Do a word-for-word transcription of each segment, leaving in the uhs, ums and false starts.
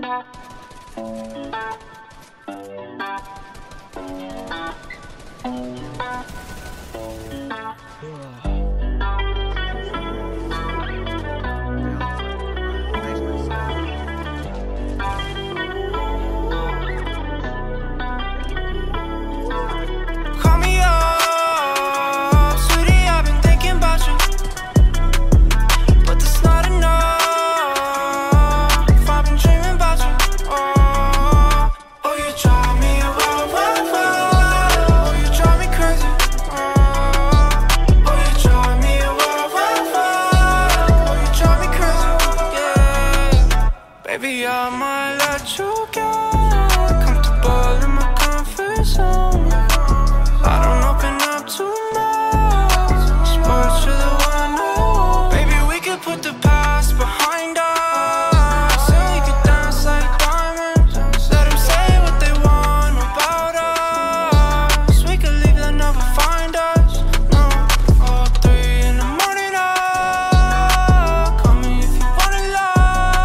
Baby, I might let you get comfortable in my comfort zone. I don't open up too much. Sports, you're the one I want. Baby, we could put the past behind us, and we could dance like diamonds. Let them say what they want about us. We could leave, they'll never find us. No, all three in the morning, oh, call me if you want it love.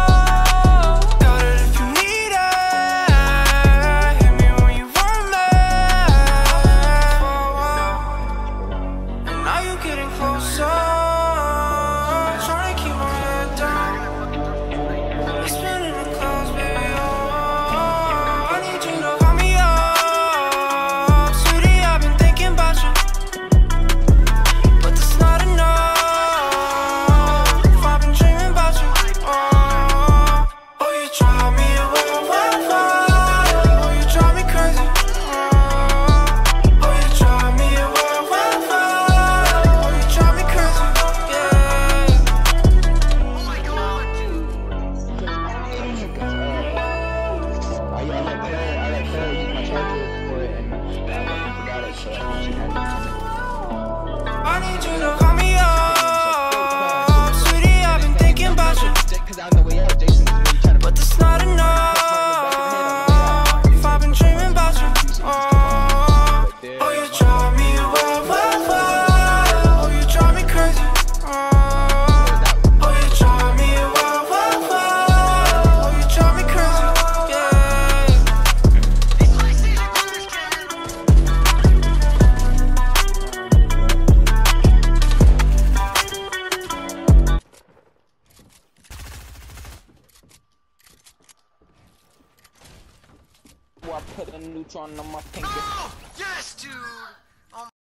Getting closer, trying to keep my head down. It's spinning the clouds, baby, oh, I need you to call me up. Sweetie, I've been thinking about you, but that's not enough. I've been dreaming about you, oh, oh, you drive me away, away, away. Oh, you drive me crazy, oh, oh, you drive me away, away, away. I need you to call me up, sweetie, I've been thinking about you, but that's not enough. I've been dreaming about you, oh, oh, you drive me away, away, away. Oh, you drive me crazy, oh, oh, you drive me away, away, away. Oh, you drive me crazy, yeah. I put a neutron on my finger. Oh, yes, dude.